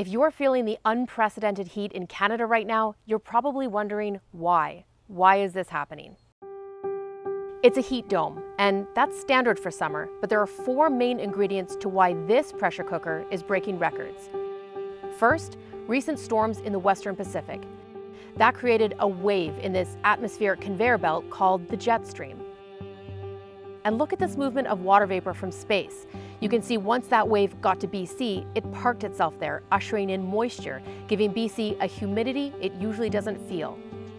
If you're feeling the unprecedented heat in Canada right now, you're probably wondering why. Why is this happening? It's a heat dome, and that's standard for summer, but there are 4 main ingredients to why this pressure cooker is breaking records. First, recent storms in the Western Pacific. That created a wave in this atmospheric conveyor belt called the jet stream. And look at this movement of water vapor from space. You can see once that wave got to BC, it parked itself there, ushering in moisture, giving BC a humidity it usually doesn't feel.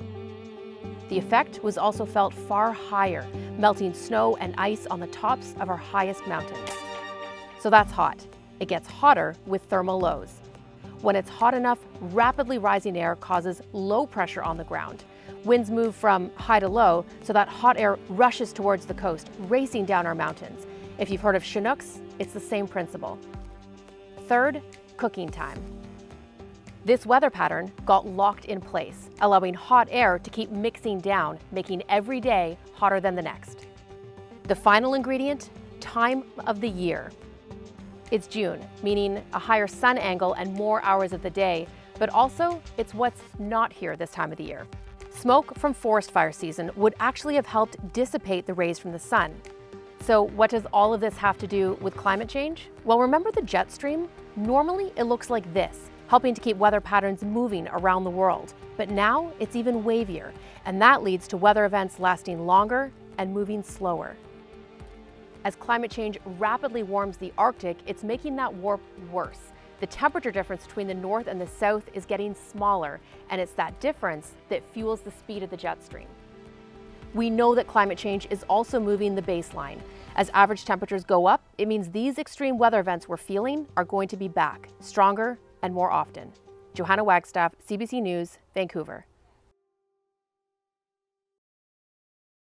The effect was also felt far higher, melting snow and ice on the tops of our highest mountains. So that's hot. It gets hotter with thermal lows. When it's hot enough, rapidly rising air causes low pressure on the ground. Winds move from high to low, so that hot air rushes towards the coast, racing down our mountains. If you've heard of Chinooks, it's the same principle. Third, cooking time. This weather pattern got locked in place, allowing hot air to keep mixing down, making every day hotter than the next. The final ingredient, time of the year. It's June, meaning a higher sun angle and more hours of the day, but also it's what's not here this time of the year. Smoke from forest fire season would actually have helped dissipate the rays from the sun. So what does all of this have to do with climate change? Well, remember the jet stream? Normally it looks like this, helping to keep weather patterns moving around the world. But now it's even wavier, and that leads to weather events lasting longer and moving slower. As climate change rapidly warms the Arctic, it's making that warp worse. The temperature difference between the north and the south is getting smaller, and it's that difference that fuels the speed of the jet stream. We know that climate change is also moving the baseline. As average temperatures go up, it means these extreme weather events we're feeling are going to be back, stronger and more often. Johanna Wagstaffe, CBC News, Vancouver.